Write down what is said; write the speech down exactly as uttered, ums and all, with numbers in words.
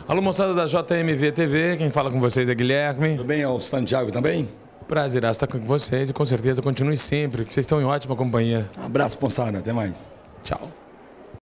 Alô, moçada da J M V T V, quem fala com vocês é Guilherme. Tudo bem, é o Santiago também? Prazer estar com vocês e com certeza continue sempre, porque vocês estão em ótima companhia. Um abraço, moçada, até mais. Tchau.